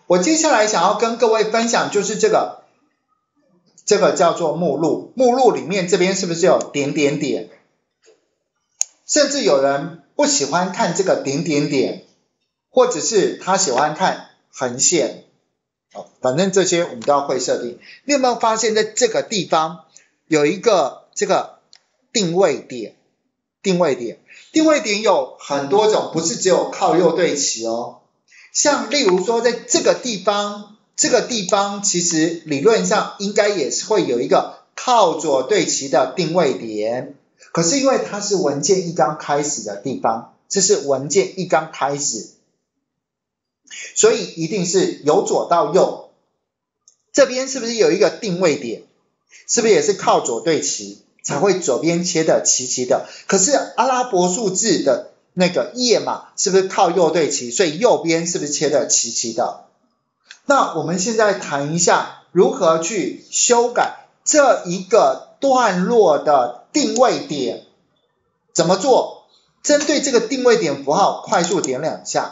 我接下来想要跟各位分享就是这个叫做目录，目录里面这边是不是有点点点？甚至有人不喜欢看这个点点点，或者是他喜欢看横线，反正这些我们都要会设定。你有没有发现在这个地方有一个这个定位点？定位点有很多种，不是只有靠右对齐哦。像例如说在这个地方其实理论上应该也是会有一个靠左对齐的定位点，可是因为它是文件一刚开始的地方，这是文件一刚开始，所以一定是由左到右。这边是不是有一个定位点？是不是也是靠左对齐才会左边切的齐齐的？可是阿拉伯数字的那个页码是不是靠右对齐？所以右边是不是切的齐齐的？那我们现在谈一下如何去修改这一个段落的定位点，怎么做？针对这个定位点符号快速点2下。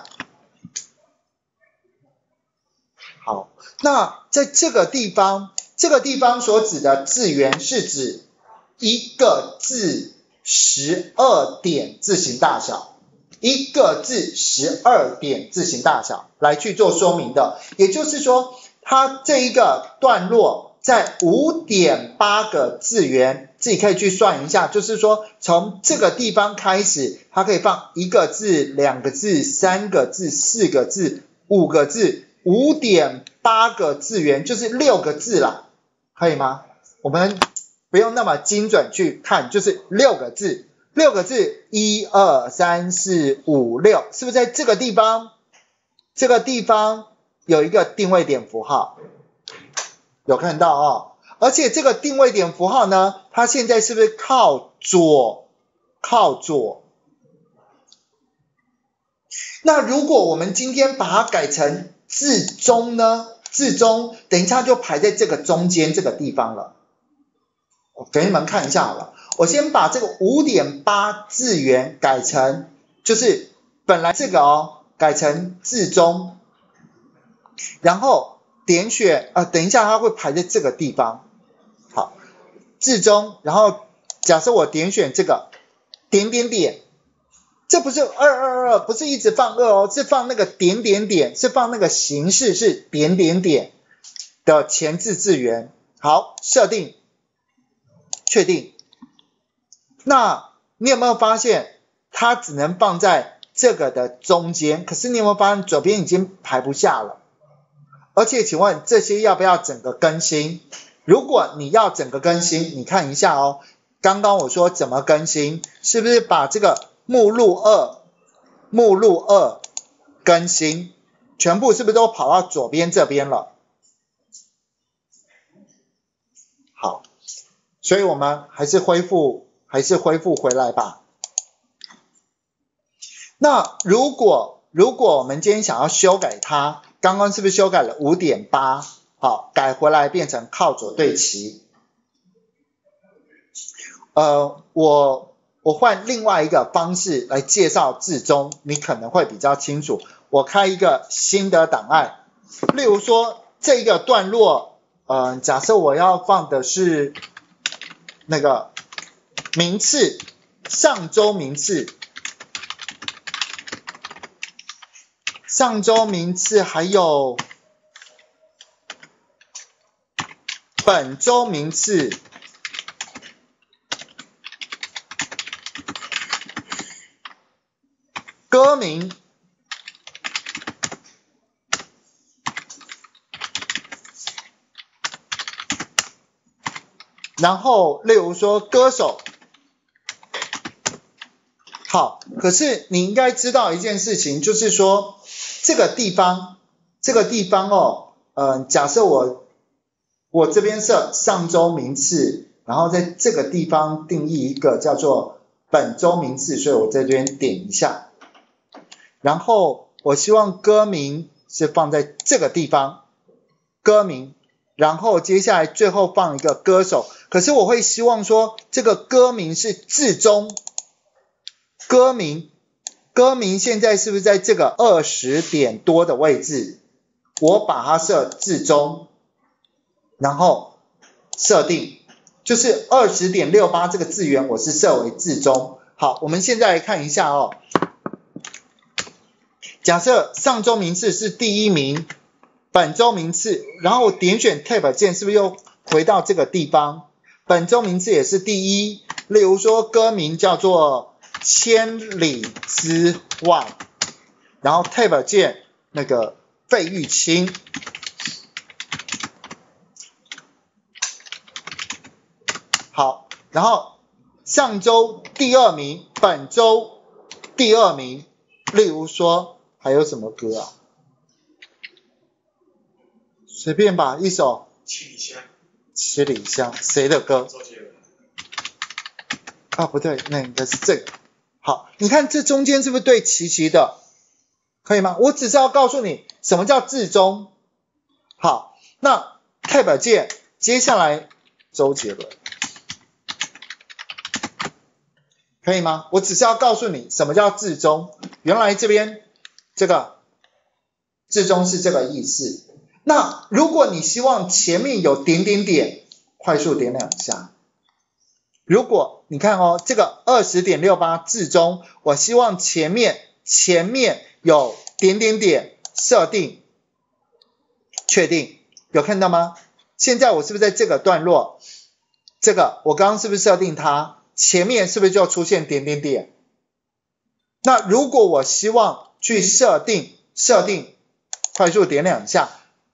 好，那在这个地方所指的字元是指一个字12点字形大小，一个字12点字形大小来去做说明的。也就是说，它这一个段落在 5.8 个字元，自己可以去算一下，就是说从这个地方开始，它可以放1个字、2个字、3个字、4个字、5个字，5.8 个字元就是6个字啦，可以吗？我们不用那么精准去看，就是6个字，1、2、3、4、5、6，是不是在这个地方？这个地方有一个定位点符号，有看到哦。而且这个定位点符号呢，它现在是不是靠左？那如果我们今天把它改成字中呢？字中等一下就排在这个中间这个地方了。我给你们看一下好了，我先把这个 5.8 字元改成，就是本来这个改成字中，然后点选等一下它会排在这个地方。好，字中，然后假设我点选这个点点点，这不是222，不是一直放2哦，是放那个点点点，是放那个形式是点点点的前置字元。好，设定确定。那你有没有发现它只能放在这个的中间，可是你有没有发现左边已经排不下了？而且请问这些要不要整个更新？如果你要整个更新，你看一下哦，刚刚我说怎么更新，是不是把这个目录2更新，全部是不是都跑到左边这边了？好，所以我们还是恢复回来吧。那如果我们今天想要修改它，刚刚是不是修改了 5.8？ 好，改回来变成靠左对齐。我换另外一个方式来介绍字中，你可能会比较清楚。我开一个新的档案，例如说这一个段落，假设我要放的是那个名次，上周名次，还有本周名次，歌名，然后例如说歌手。好，可是你应该知道一件事情，就是说这个地方假设我这边设上周名次，然后在这个地方定义一个叫做本周名次，所以我在这边点一下，然后我希望歌名是放在这个地方，歌名，然后接下来最后放一个歌手，可是我会希望说这个歌名是字中，歌名现在是不是在这个20点多的位置？ 我把它设置中，然后设定，就是 20.68 这个字元我是设为置中。好，我们现在来看一下哦。假设上周名次是第1名，本周名次，然后点选 Tab 键，是不是又回到这个地方？本周名次也是第一，例如说歌名叫做千里之外，然后 Tab 键那个费玉清。好，然后上周第2名，本周第2名，例如说还有什么歌啊？随便吧，一首。 七里香。 七里香，谁的歌？ 周杰伦。 啊，不对，那应该是这个。好，你看这中间是不是对齐齐的？可以吗？我只是要告诉你什么叫置中。好，那 Tab 键，接下来周杰伦。可以吗？我只是要告诉你什么叫置中。原来这边这个置中是这个意思。那如果你希望前面有点点点，快速点2下。如果你看哦，这个 20.68 置中，我希望前面有点点点，设定，确定，有看到吗？现在我是不是在这个段落？这个我刚刚是不是设定它？前面是不是就出现点点点？那如果我希望去设定，快速点2下，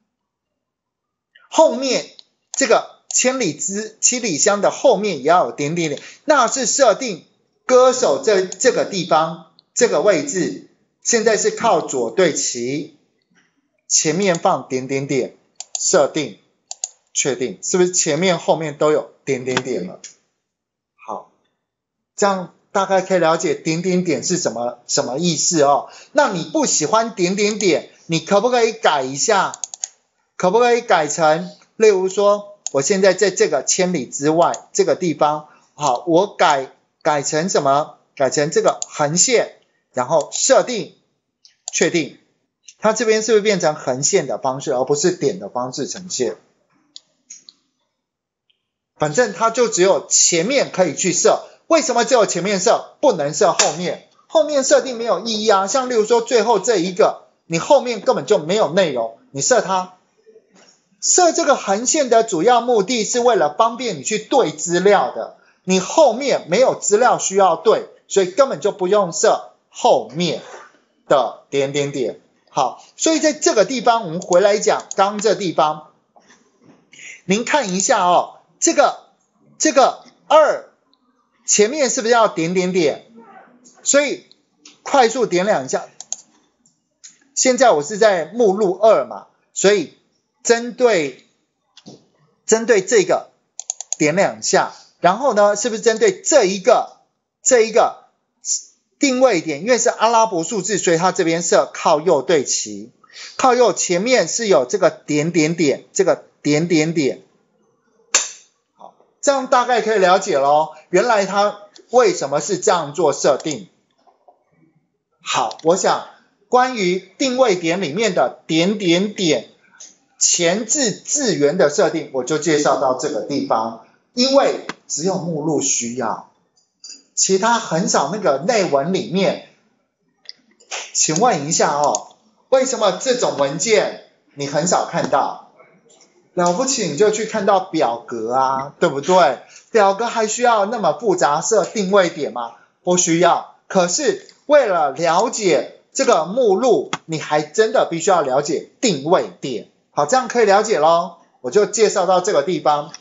后面这个七里香的后面也要有点点点，那是设定歌手这个地方这个位置，现在是靠左对齐，前面放点点点，设定，确定，是不是前面后面都有点点点了？好，这样大概可以了解点点点是什么意思哦。那你不喜欢点点点，你可不可以改一下？可不可以改成，例如说，我现在在这个千里之外这个地方，好，我改成什么？改成这个横线，然后设定，确定。它这边是不是变成横线的方式，而不是点的方式呈现？反正它就只有前面可以去设。为什么只有前面设，不能设后面？后面设定没有意义啊。像例如说最后这一个，你后面根本就没有内容，你设它。设这个横线的主要目的是为了方便你去对资料的，你后面没有资料需要对，所以根本就不用设后面的点点点。好，所以在这个地方我们回来讲刚这地方，您看一下哦，这个2前面是不是要点点点？所以快速点2下。现在我是在目录2嘛，所以针对这个点2下，然后呢，是不是针对这一个定位点？因为是阿拉伯数字，所以它这边设靠右对齐，靠右前面是有这个点点点，这个点点点。好，这样大概可以了解咯，原来它为什么是这样做设定。好，我想关于定位点里面的点点点前置字元的设定，我就介绍到这个地方，因为只有目录需要，其他很少那个内文里面。请问一下哦，为什么这种文件你很少看到？了不起你就去看到表格啊，对不对？表格还需要那么复杂设定位点吗？不需要。可是为了了解这个目录，你还真的必须要了解定位点。好，这样可以了解咯，我就介绍到这个地方。